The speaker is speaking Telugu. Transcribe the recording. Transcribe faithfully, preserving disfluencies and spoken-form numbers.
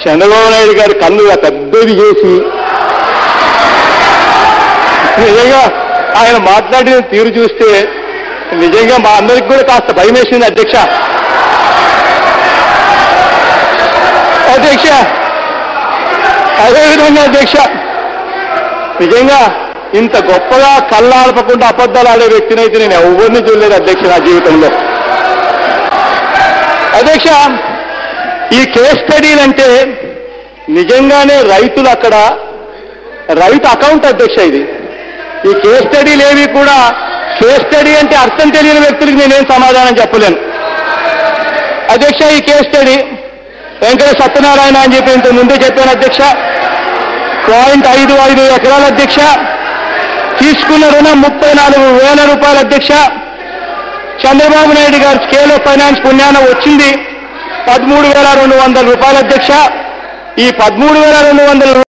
చంద్రబాబు నాయుడు గారి కన్ను పెద్దది చేసి నిజంగా ఆయన మాట్లాడిన తీరు చూస్తే నిజంగా మా అందరికి కూడా కాస్త భయం వేసింది అధ్యక్ష. అధ్యక్ష అదేవిధంగా అధ్యక్ష నిజంగా ఇంత గొప్పగా కళ్ళాడపకుండా అబద్ధాలు ఆడే వ్యక్తిని అయితే నేను ఎవరిని చూడలేదు అధ్యక్ష నా జీవితంలో. అధ్యక్ష ఈ కేస్ స్టడీలు అంటే నిజంగానే రైతులు అక్కడ రైతు అకౌంట్ అధ్యక్ష ఇది. ఈ కేస్ స్టడీలు ఏవి కూడా కేస్ స్టడీ అంటే అర్థం తెలియని వ్యక్తులకు నేనేం సమాధానం చెప్పలేను అధ్యక్ష. ఈ కేస్ స్టడీ వెంకట సత్యనారాయణ అని చెప్పి ఇంత ముందే చెప్పాను అధ్యక్ష. పాయింట్ ఐదు ఐదు ఎకరాల అధ్యక్ష. తీసుకున్న రుణం ముప్పై నాలుగు వేల రూపాయల అధ్యక్ష. చంద్రబాబు నాయుడు గారి స్కేల్ ఆఫ్ ఫైనాన్స్ పుణ్యాన వచ్చింది పదమూడు వేల రెండు వందల రూపాయల అధ్యక్ష. ఈ పదమూడు వేల రెండు వందల